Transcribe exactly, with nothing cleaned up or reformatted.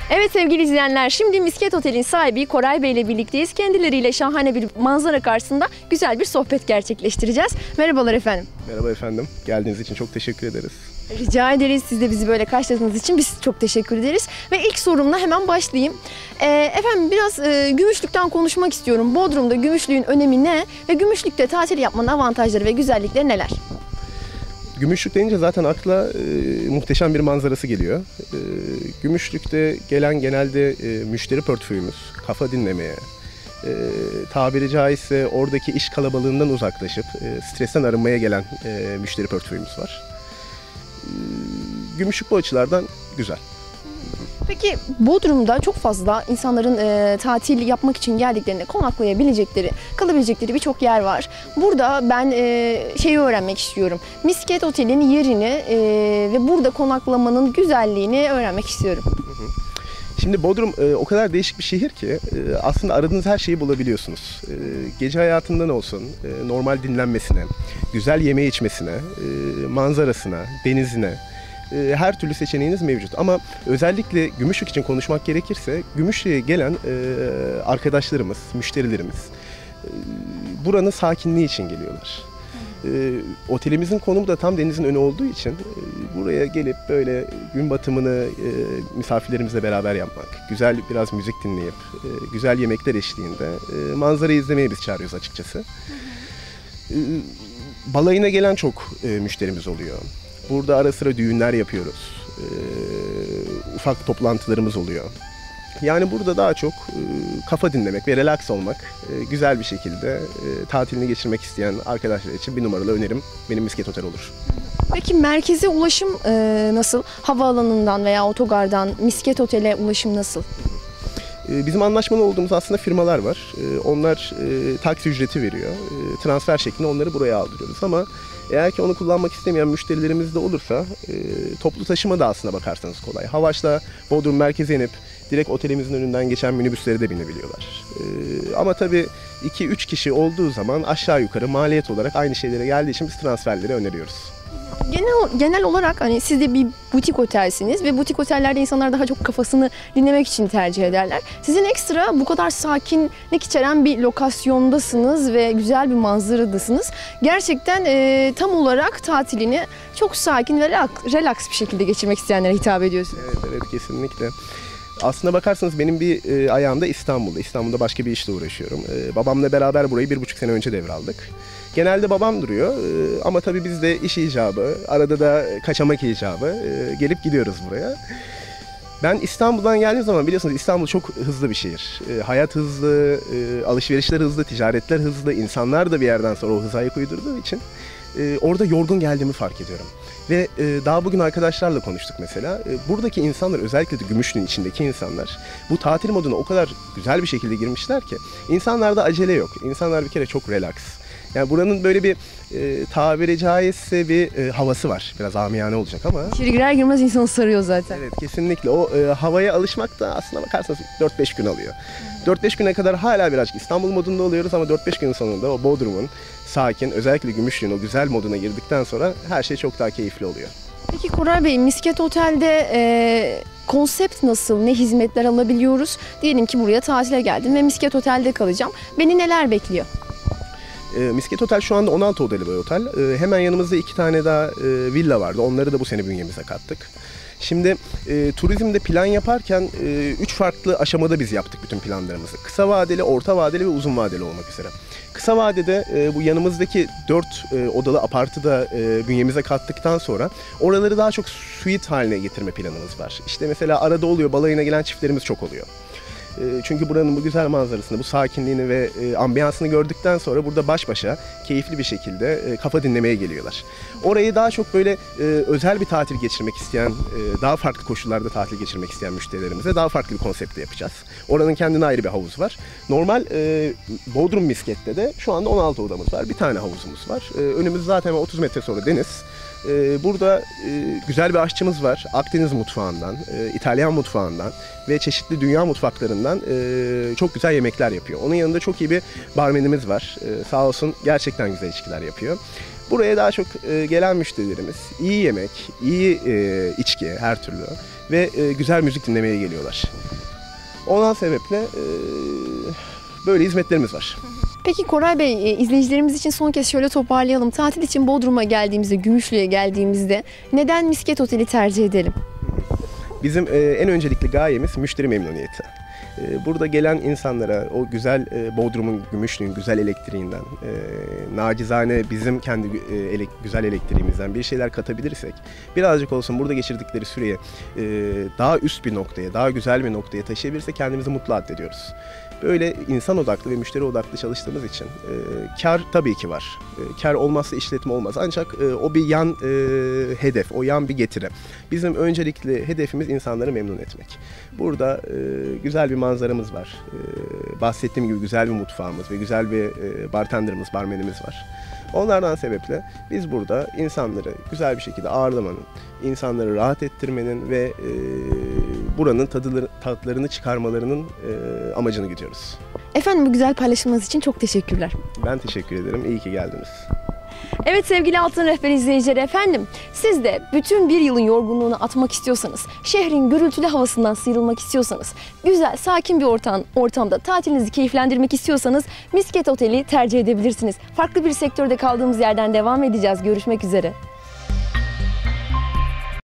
Evet sevgili izleyenler, şimdi Misket Otel'in sahibi Koray Bey ile birlikteyiz. Kendileriyle şahane bir manzara karşısında güzel bir sohbet gerçekleştireceğiz. Merhabalar efendim. Merhaba efendim. Geldiğiniz için çok teşekkür ederiz. Rica ederiz. Siz de bizi böyle karşıladığınız için biz çok teşekkür ederiz. Ve ilk sorumla hemen başlayayım. Ee, efendim biraz e, Gümüşlük'ten konuşmak istiyorum. Bodrum'da Gümüşlük'ün önemi ne? Ve Gümüşlük'te tatil yapmanın avantajları ve güzellikleri neler? Gümüşlük deyince zaten akla e, muhteşem bir manzarası geliyor. E, Gümüşlük'te gelen genelde e, müşteri portföyümüz, kafa dinlemeye, e, tabiri caizse oradaki iş kalabalığından uzaklaşıp e, stresten arınmaya gelen e, müşteri portföyümüz var. E, Gümüşlük bu açılardan güzel. Peki Bodrum'da çok fazla insanların e, tatil yapmak için geldiklerinde konaklayabilecekleri, kalabilecekleri birçok yer var. Burada ben e, şeyi öğrenmek istiyorum. Misket Otel'in yerini e, ve burada konaklamanın güzelliğini öğrenmek istiyorum. Şimdi Bodrum e, o kadar değişik bir şehir ki e, aslında aradığınız her şeyi bulabiliyorsunuz. E, gece hayatından olsun, e, normal dinlenmesine, güzel yeme içmesine, e, manzarasına, denizine, her türlü seçeneğiniz mevcut. Ama özellikle Gümüşlük için konuşmak gerekirse Gümüşlük'e gelen arkadaşlarımız, müşterilerimiz buranın sakinliği için geliyorlar. Otelimizin konumu da tam denizin önü olduğu için buraya gelip böyle gün batımını misafirlerimizle beraber yapmak, güzel biraz müzik dinleyip, güzel yemekler eşliğinde manzarayı izlemeye biz çağırıyoruz açıkçası. Balayına gelen çok müşterimiz oluyor. Burada ara sıra düğünler yapıyoruz. E, ufak toplantılarımız oluyor. Yani burada daha çok e, kafa dinlemek ve relax olmak, e, güzel bir şekilde e, tatilini geçirmek isteyen arkadaşlar için bir numaralı önerim benim Misket Otel olur. Peki merkeze ulaşım e, nasıl? Havaalanından veya otogardan Misket Otel'e ulaşım nasıl? Bizim anlaşmalı olduğumuz aslında firmalar var. Onlar e, taksi ücreti veriyor. E, transfer şeklinde onları buraya aldırıyoruz ama eğer ki onu kullanmak istemeyen müşterilerimiz de olursa e, toplu taşıma da aslına bakarsanız kolay. Havaş'la Bodrum merkeze inip direkt otelimizin önünden geçen minibüslere de binebiliyorlar. E, ama tabii iki üç kişi olduğu zaman aşağı yukarı maliyet olarak aynı şeylere geldiği için biz transferleri öneriyoruz. Genel, genel olarak hani siz de bir butik otelsiniz ve butik otellerde insanlar daha çok kafasını dinlemek için tercih ederler. Sizin ekstra bu kadar sakinlik içeren bir lokasyondasınız ve güzel bir manzaradasınız. Gerçekten e, tam olarak tatilini çok sakin ve relax bir şekilde geçirmek isteyenlere hitap ediyorsunuz. Evet, evet kesinlikle. Aslına bakarsanız benim bir e, ayağım da İstanbul'da. İstanbul'da başka bir işle uğraşıyorum. E, babamla beraber burayı bir buçuk sene önce devraldık. Genelde babam duruyor e, ama tabii biz de iş icabı, arada da kaçamak icabı e, gelip gidiyoruz buraya. Ben İstanbul'dan geldiğim zaman biliyorsunuz İstanbul çok hızlı bir şehir. E, hayat hızlı, e, alışverişler hızlı, ticaretler hızlı, insanlar da bir yerden sonra o hıza ayak uydurduğu için e, orada yorgun geldiğimi fark ediyorum. Ve e, daha bugün arkadaşlarla konuştuk mesela. E, buradaki insanlar, özellikle de Gümüşlük'ün içindeki insanlar bu tatil moduna o kadar güzel bir şekilde girmişler ki insanlarda acele yok. İnsanlar bir kere çok relax. Yani buranın böyle bir e, tabiri caizse bir e, havası var. Biraz amiyane olacak ama. İçeri girer girmez insanı sarıyor zaten. Evet kesinlikle. O e, havaya alışmak da aslına bakarsanız dört beş gün alıyor. dört beş güne kadar hala birazcık İstanbul modunda oluyoruz ama dört beş gün sonunda o Bodrum'un sakin, özellikle Gümüşlük'ün o güzel moduna girdikten sonra her şey çok daha keyifli oluyor. Peki Koray Bey, Misket Otel'de e, konsept nasıl? Ne hizmetler alabiliyoruz? Diyelim ki buraya tatile geldim ve Misket Otel'de kalacağım. Beni neler bekliyor? E, Misket Otel şu anda on altı odalı bir otel. E, hemen yanımızda iki tane daha e, villa vardı. Onları da bu sene bünyemize kattık. Şimdi e, turizmde plan yaparken e, üç farklı aşamada biz yaptık bütün planlarımızı. Kısa vadeli, orta vadeli ve uzun vadeli olmak üzere. Kısa vadede e, bu yanımızdaki dört e, odalı apartı da e, bünyemize kattıktan sonra oraları daha çok suite haline getirme planımız var. İşte mesela arada oluyor, balayına gelen çiftlerimiz çok oluyor. Çünkü buranın bu güzel manzarasını, bu sakinliğini ve ambiyansını gördükten sonra burada baş başa keyifli bir şekilde kafa dinlemeye geliyorlar. Orayı daha çok böyle özel bir tatil geçirmek isteyen, daha farklı koşullarda tatil geçirmek isteyen müşterilerimize daha farklı bir konseptle yapacağız. Oranın kendine ayrı bir havuz var. Normal Bodrum Misket'te de şu anda on altı odamız var. Bir tane havuzumuz var. Önümüz zaten otuz metre sonra deniz. Burada güzel bir aşçımız var. Akdeniz mutfağından, İtalyan mutfağından ve çeşitli dünya mutfaklarından çok güzel yemekler yapıyor. Onun yanında çok iyi bir barmenimiz var. Sağ olsun gerçekten güzel içkiler yapıyor. Buraya daha çok gelen müşterilerimiz iyi yemek, iyi içki her türlü ve e, güzel müzik dinlemeye geliyorlar. Ondan sebeple e, böyle hizmetlerimiz var. Peki Koray Bey, e, izleyicilerimiz için son kez şöyle toparlayalım. Tatil için Bodrum'a geldiğimizde, Gümüşlü'ye geldiğimizde neden Misket Oteli tercih edelim? Bizim e, en öncelikli gayemiz müşteri memnuniyeti. E, burada gelen insanlara o güzel e, Bodrum'un, Gümüşlü'nün güzel elektriğinden, e, nacizane bizim kendi e, elek, güzel elektriğimizden bir şeyler katabilirsek, birazcık olsun burada geçirdikleri süreyi e, daha üst bir noktaya, daha güzel bir noktaya taşıyabilirsek kendimizi mutlu addediyoruz. Böyle insan odaklı ve müşteri odaklı çalıştığımız için e, kar tabii ki var. E, kar olmazsa işletme olmaz. Ancak e, o bir yan e, hedef, o yan bir getiri. Bizim öncelikli hedefimiz insanları memnun etmek. Burada e, güzel bir manzaramız var. E, bahsettiğim gibi güzel bir mutfağımız ve güzel bir e, bartenderımız, barmenimiz var. Onlardan sebeple biz burada insanları güzel bir şekilde ağırlamanın, insanları rahat ettirmenin ve e, buranın tadıları, tatlarını çıkarmalarının e, amacını gidiyoruz. Efendim, bu güzel paylaşımınız için çok teşekkürler. Ben teşekkür ederim. İyi ki geldiniz. Evet sevgili Altın Rehber izleyicileri, efendim siz de bütün bir yılın yorgunluğunu atmak istiyorsanız, şehrin gürültülü havasından sıyrılmak istiyorsanız, güzel sakin bir ortam, ortamda tatilinizi keyiflendirmek istiyorsanız Misket Oteli tercih edebilirsiniz. Farklı bir sektörde kaldığımız yerden devam edeceğiz. Görüşmek üzere.